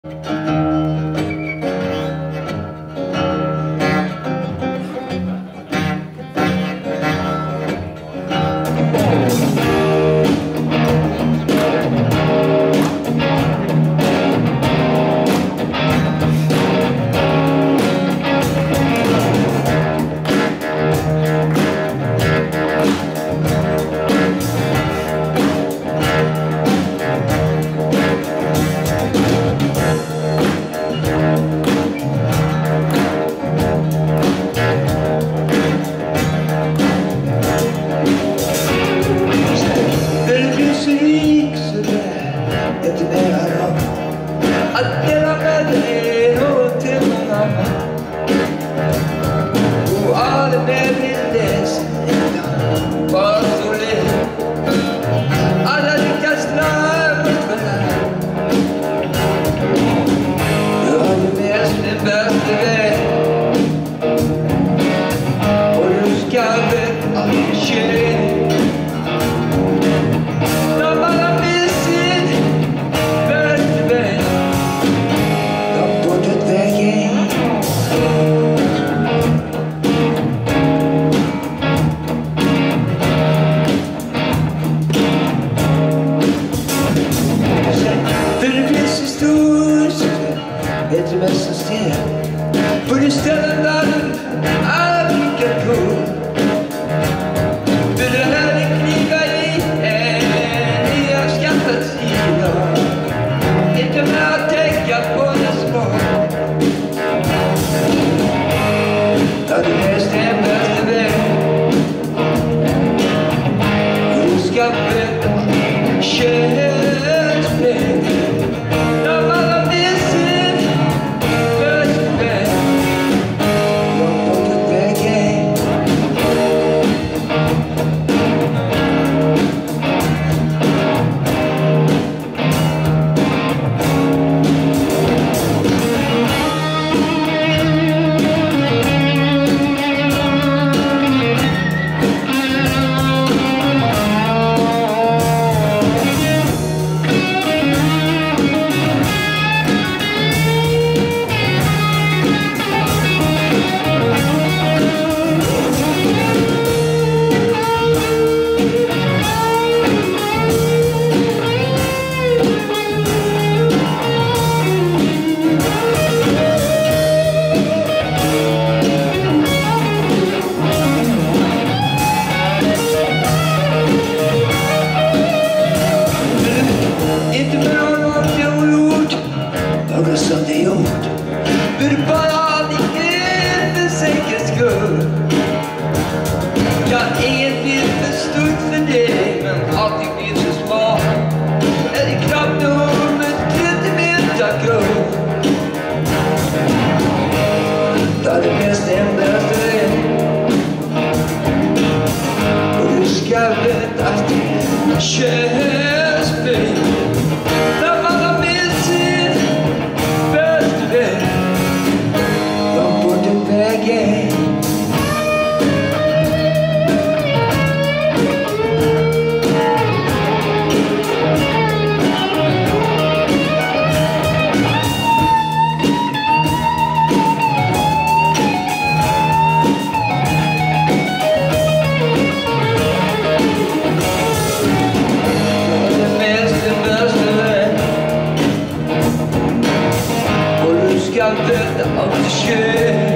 Ett mästersystem på det ställen där du alla blickar på. För det här det knivar i ni har skattat sida. Inte med att tänka på det små. Ja, det mest är bästa väg. Du ska veta kärleksväg. Något som det gjort för bara ingen för säkerhets skull. Jag är inte för stort för dig, men allting blir så smart. Är det knappt nog ett centimeter guld. Där det mest bästa är. Och du ska veta att det känns fint. Allt det